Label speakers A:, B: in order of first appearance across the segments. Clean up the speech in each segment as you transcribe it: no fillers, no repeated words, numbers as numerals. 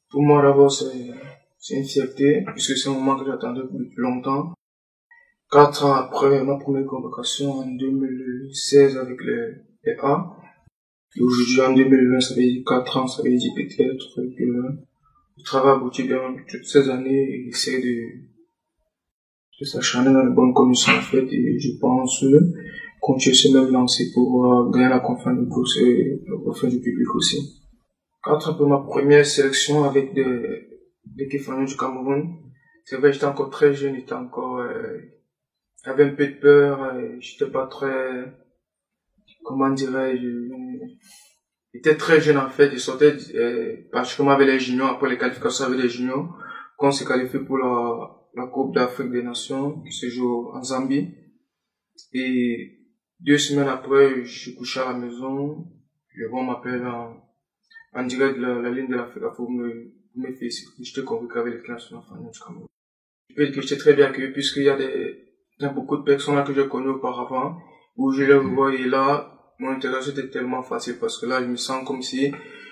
A: Pour moi, d'abord, c'est une fierté, puisque c'est un moment que j'attendais depuis longtemps. 4 ans après ma première convocation en 2016 avec les A, et aujourd'hui en 2020, ça veut dire 4 ans, ça veut dire peut-être que le travail aboutit durant toutes ces années et essaie de s'acharner dans les bonnes conditions en fait, et je pense continuer ce même lancer pour gagner la confiance du coach et la confiance du public aussi. 4 ans après ma première sélection avec l'équipe féminine du Cameroun, c'est vrai, j'étais encore très jeune, j'avais un peu de peur, j'étais pas très, comment dirais-je, j'étais très jeune en fait, je sortais, particulièrement avec les juniors, après les qualifications avec les juniors, quand on s'est qualifié pour la Coupe d'Afrique des Nations, qui se joue en Zambie. Et 2 semaines après, je suis couché à la maison, on m'appelle en direct de la ligne de l'Afrique pour me féliciter. J'étais convoqué avec l'équipe nationale féminine du Cameroun. Je peux dire que j'étais très bien accueilli puisqu'il y a beaucoup de personnes là que j'ai connues auparavant, où je les revois et là, mon intégration était tellement facile parce que là, je me sens comme si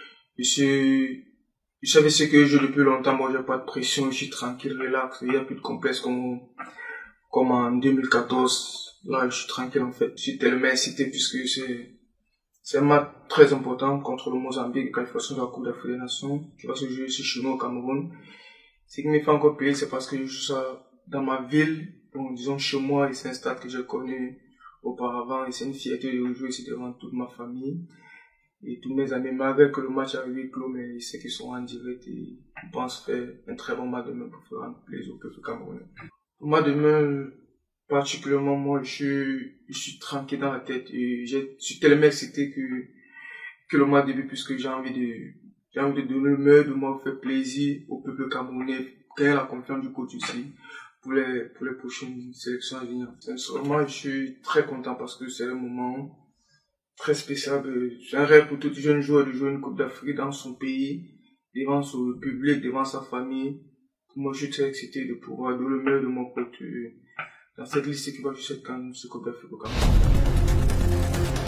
A: je savais ce que je joue depuis longtemps, moi j'ai pas de pression, je suis tranquille, relax, il n'y a plus de complexe comme en 2014. Là, je suis tranquille en fait. Je suis tellement excité puisque c'est un match très important contre le Mozambique, qualification de la Coupe d'Afrique des Nations, qui va se jouer ici chez nous au Cameroun. Ce qui me fait encore plaisir, c'est parce que je joue ça dans ma ville, donc disons chez moi, et c'est un stade que j'ai connu auparavant, et c'est une fierté de jouer ici devant toute ma famille et tous mes amis, malgré que le match est arrivé clos, mais ceux qui sont en direct et je pense faire un très bon match demain pour faire un plaisir au peuple camerounais. Pour moi demain, particulièrement moi, je suis tranquille dans la tête et je suis tellement excité que le match débute puisque j'ai envie de donner le meilleur de moi, faire plaisir au peuple camerounais, gagner la confiance du coach aussi pour les prochaines sélections à venir. Sincèrement, je suis très content parce que c'est un moment très spécial. C'est un rêve pour tout jeune joueur de jouer une Coupe d'Afrique dans son pays, devant son public, devant sa famille. Moi, je suis très excité de pouvoir donner le meilleur de mon coach dans cette liste qui va jusqu'à cette Coupe d'Afrique au Cameroun.